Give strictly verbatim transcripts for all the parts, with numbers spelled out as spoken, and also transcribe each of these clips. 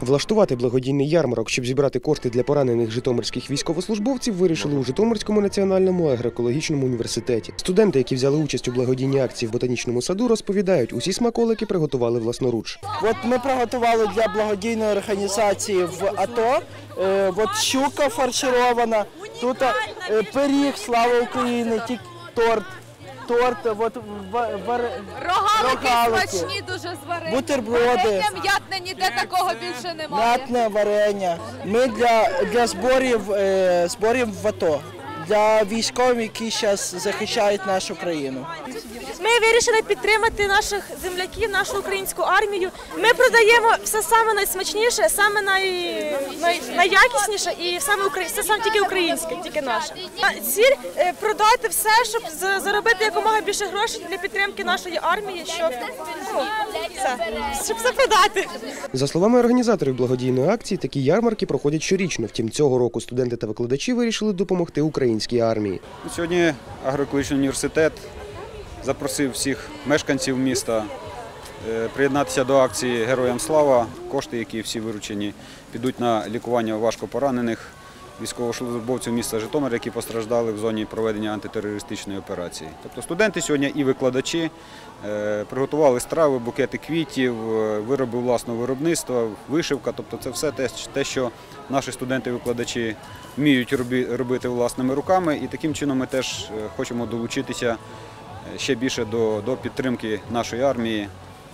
Влаштувати благодійний ярмарок, щоб зібрати кошти для поранених житомирських військовослужбовців, вирішили у Житомирському національному агроекологічному університеті. Студенти, які взяли участь у благодійній акції в ботанічному саду, розповідають, усі смаколики приготували власноруч. От ми приготували для благодійної організації в АТО. Е, от щука фарширована, тут е, пиріг «Слава Україні», торт. Торт, от, вар... рогалики, рогалики смачні дуже зварені. Бутерброди. Варення м'ятне, ніде такого більше немає. М'ятне варення. Ми для, для зборів, е, зборів в АТО, для військових, які зараз захищають нашу країну. Ми вирішили підтримати наших земляків, нашу українську армію. Ми продаємо все саме найсмачніше, саме най, най, найякісніше і саме це саме тільки українське, тільки наше. Ціль продати все, щоб заробити якомога більше грошей для підтримки нашої армії, щоб, ну, все, щоб все продати. За словами організаторів благодійної акції, такі ярмарки проходять щорічно. Втім, цього року студенти та викладачі вирішили допомогти українській армії. Сьогодні агроекологічний університет запросив всіх мешканців міста приєднатися до акції «Героям слава». Кошти, які всі виручені, підуть на лікування важкопоранених військовослужбовців міста Житомир, які постраждали в зоні проведення антитерористичної операції. Тобто студенти сьогодні і викладачі приготували страви, букети квітів, вироби власного виробництва, вишивка. Тобто це все те, що наші студенти і викладачі вміють робити власними руками. І таким чином ми теж хочемо долучитися ще більше до, до підтримки нашої армії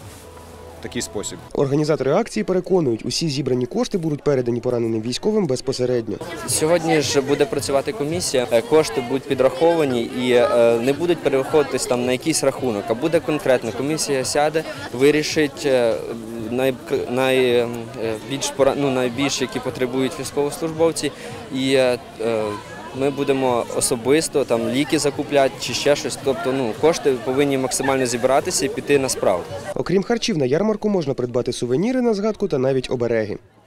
в такий спосіб. Організатори акції переконують, усі зібрані кошти будуть передані пораненим військовим безпосередньо. Сьогодні ж буде працювати комісія, кошти будуть підраховані і не будуть переходитись там на якийсь рахунок, а буде конкретно. Комісія сяде, вирішить най, найбільш, ну, найбільш, які потребують військовослужбовці, і ми будемо особисто там ліки закупляти чи ще щось. Тобто, ну, кошти повинні максимально зібратися і піти на справу. Окрім харчів, на ярмарку можна придбати сувеніри на згадку та навіть обереги.